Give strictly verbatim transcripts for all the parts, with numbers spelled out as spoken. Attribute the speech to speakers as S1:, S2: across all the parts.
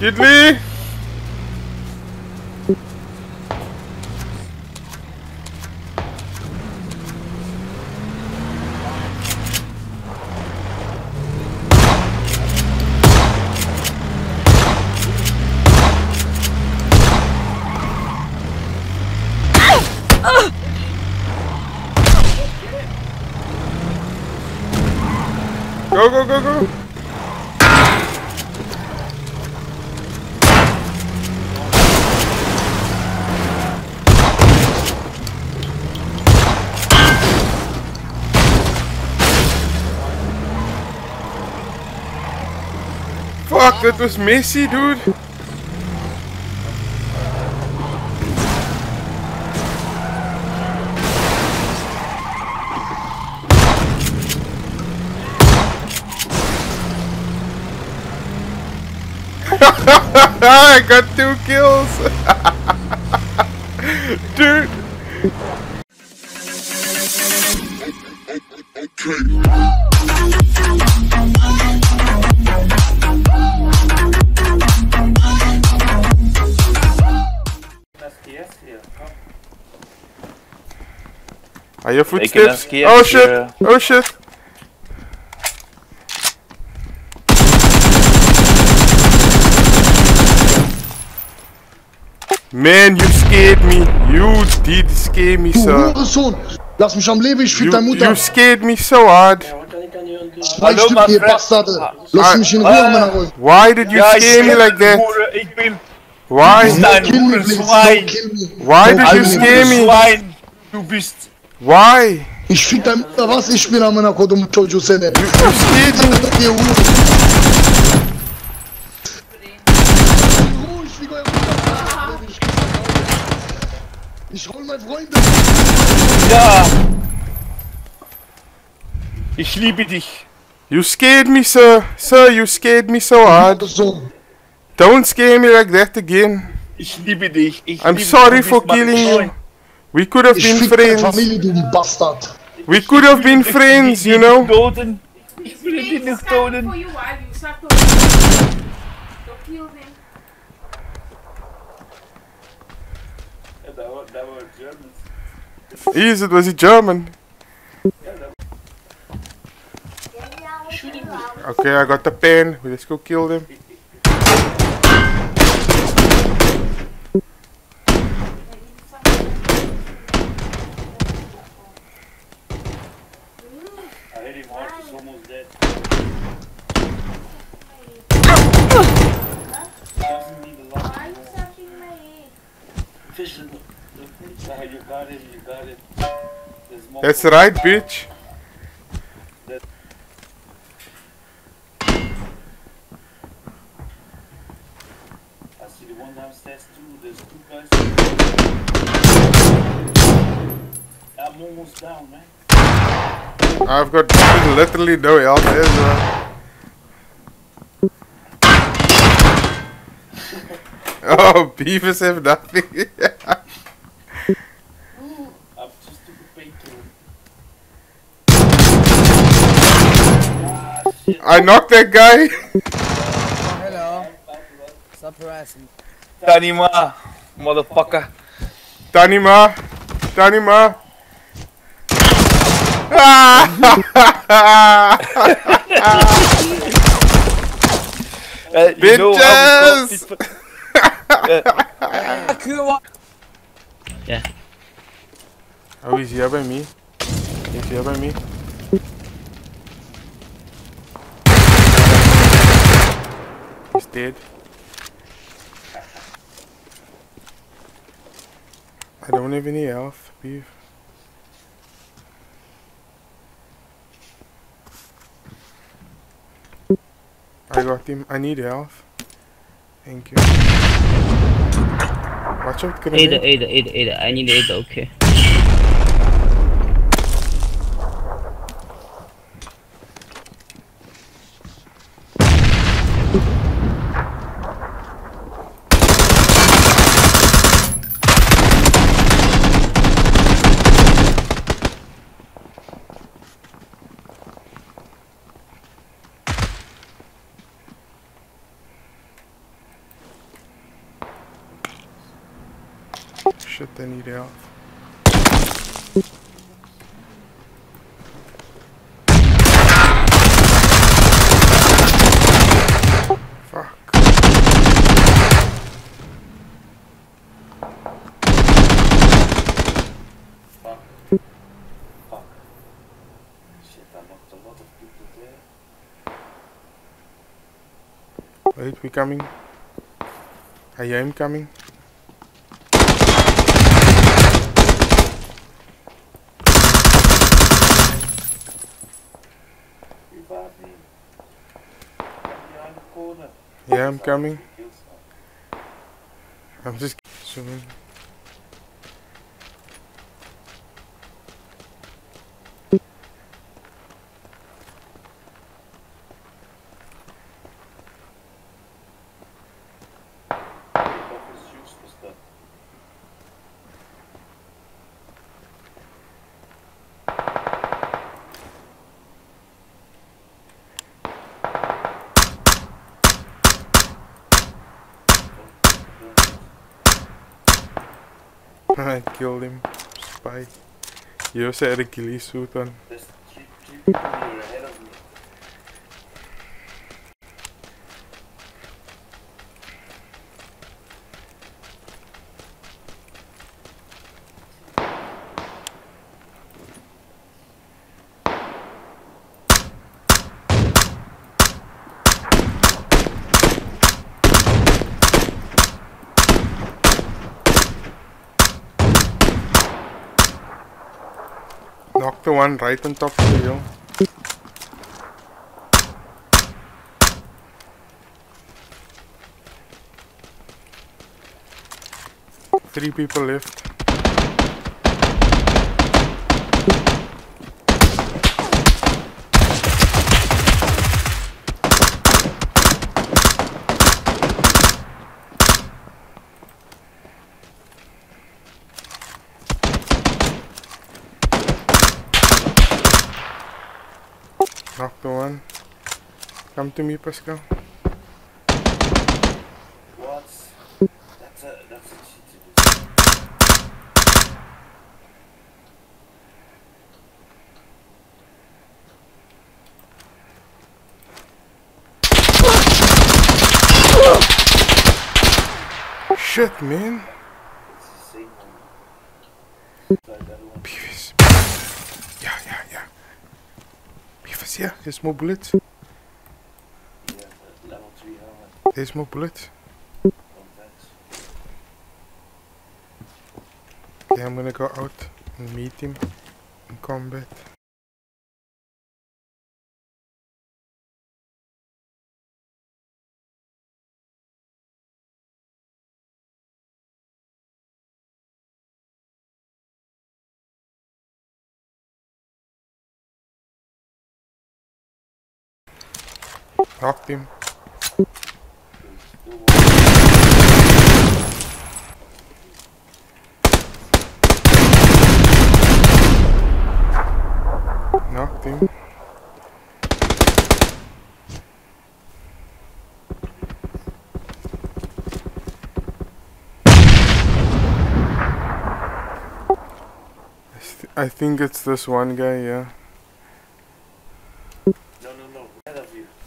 S1: Kidley! Go, go, go, go! Fuck, that was messy, dude. I got two kills. Dude. Are your footsteps? Oh shit! Oh shit! Man, you scared me. You did scare me, sir.
S2: Lass mich am Leben, ich fick deine Mutter.
S1: You scared me so hard.
S2: Zwei Stück, ihr Bastarde. Lass mich in Ruhe, Männer ruhig.
S1: Why did you scare me like that? Why? Why did you scare me?
S3: Du bist.
S1: Why?
S2: Ich fick deine Mutter, was? Ich bin an meiner Kodum Chojo Sene.
S1: You scared me.
S2: Ich hol mein Freund.
S3: Ja. Ich liebe dich.
S1: You scared me, sir. Sir, you scared me so hard. Don't scare me like that again.
S3: Ich liebe dich. Ich
S1: I'm
S3: liebe
S1: sorry
S3: dich.
S1: for killing you. We could have been friends.
S2: Familie, du Bastard.
S1: We could have been friends, you know.
S3: Ich will dich nicht töten.
S1: Is it? Was he German? Okay, I got the pen. Let's go kill them. That's right, bitch.
S3: I see the one downstairs too. There's two guys. I'm almost down, man.
S1: I've got literally no health as well. Oh, beavers have nothing. I knocked that guy.
S4: Hello. Stop harassing.
S3: Tanima, motherfucker.
S1: Tanima, Tanima. Ah!
S3: uh,
S1: Bitches!
S4: Yeah.
S1: Oh, he's here by me. He's here by me. He's dead. I don't have any health, beef. I got him. I need health. Thank you. Watch out, grenade.
S4: Ada, Ada, Ada, Ada. I need Ada, okay.
S1: shit, I need help. Fuck.
S3: Fuck. Fuck. Shit, I knocked a lot of people there.
S1: Wait, we coming? I am coming.
S3: Revive me. Behind the corner.
S1: Yeah, I'm coming. I'm just zooming. I killed him. Spy. He also had a ghillie suit on.
S3: There's three, three people here ahead of me.
S1: Knock the one right on top of the hill. Three people left. Knock the one. Come to me, Pascal.
S3: What? That's a that's a cheat to do.
S1: Shit, man.
S3: It's the same one. Like that one.
S1: Beavis. Yeah, yeah, yeah. Beavis, yeah. There's more bullets.
S3: Yeah, the level three helmet.
S1: There's more bullets.
S3: Contacts.
S1: Okay, I'm gonna go out and meet him in combat. Knocked him. Knocked him. I, th I think it's this one guy, yeah.
S3: No, no, no. Ahead of you.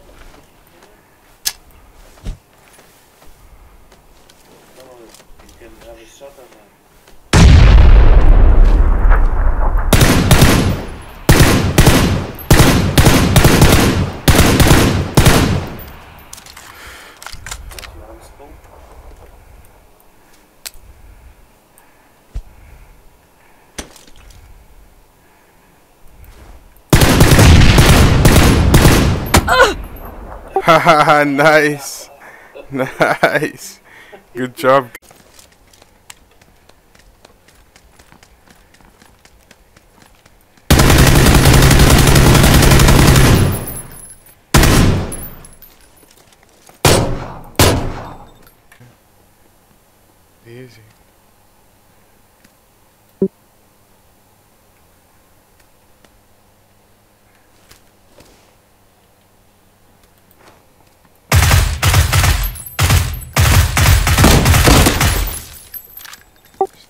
S3: No, you can have a shot at him. What, you have a scope?
S1: Haha, nice. Nice. Good job. Easy.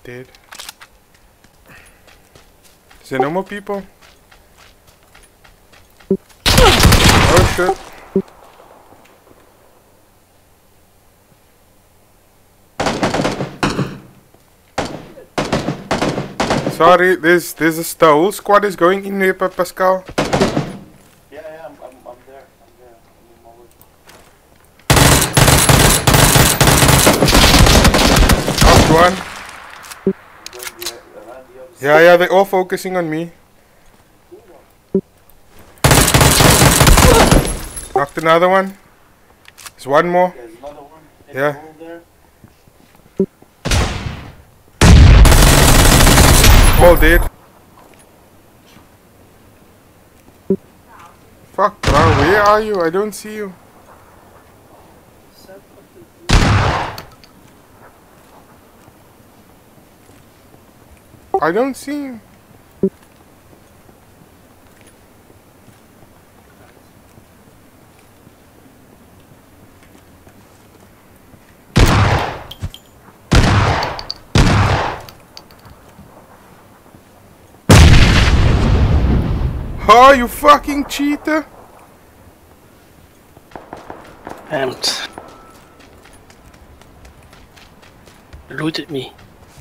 S1: Dead. Is there no more people? Oh shit. Sorry, there's there's a the whole squad is going in here, Pascal.
S3: Yeah, yeah, I'm, I'm, I'm there. I'm there. I'm in my way.
S1: Knocked one. Yeah, yeah, they're all focusing on me. Knocked another one. There's one more.
S3: There's another one.
S1: Yeah. All dead. Fuck, bro, where are you? I don't see you. I don't see you. Oh, you fucking cheater!
S5: And looted me.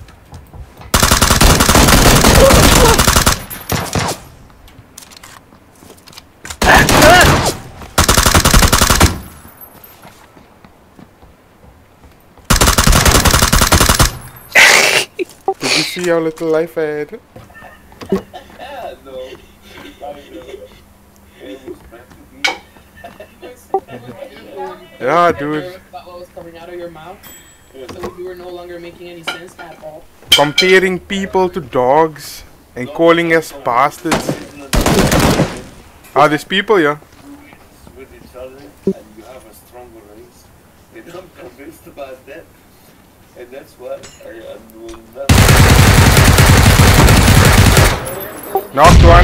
S1: Did you see how little life I had? Yeah, dude.
S6: About what was coming out of your mouth, so you were no longer making any sense at all.
S1: Comparing people to dogs and calling us bastards. Ah, there's people, yeah.
S3: With each other, and you have a stronger race. And I'm convinced about that. And that's why I am doing that.
S1: Knocked one.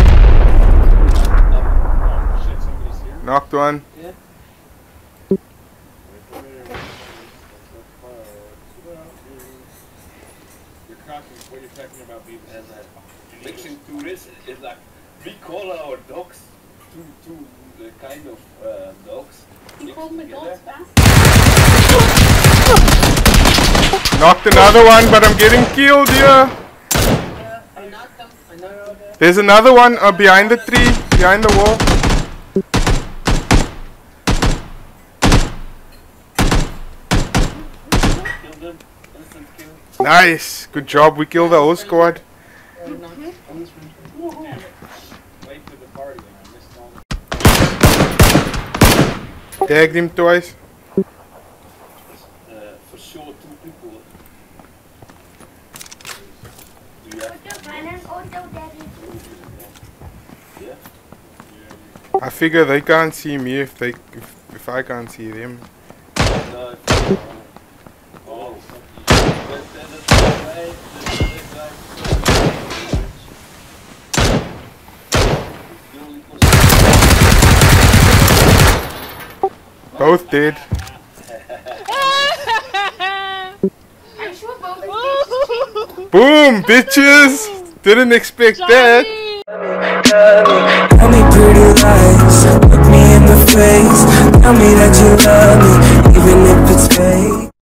S1: Knocked one.
S6: Yeah.
S3: What you're talking about, people, and uh, mixing to this is like we call our dogs two two uh, kind of uh, dogs.
S6: You called my dogs fast?
S1: Knocked another one, but I'm getting killed here.
S6: Yeah, I knocked them. I know you're okay.
S1: There's another one uh, behind the tree, behind the wall.
S3: Kill them, instant kill.
S1: Nice, good job. We killed the whole squad.
S3: Wait for the party, I missed all.
S1: Tagged him twice.
S3: Uh, for sure, two people. Do you have? Yeah.
S1: I figure they can't see me if they if, if I can't see them.
S3: No, if, uh, oh, but then the guy, the guy.
S1: Both dead. Boom, bitches! Didn't expect that.
S7: Tell me pretty lies, look me in the face. Tell me that you love me, even if it's fake.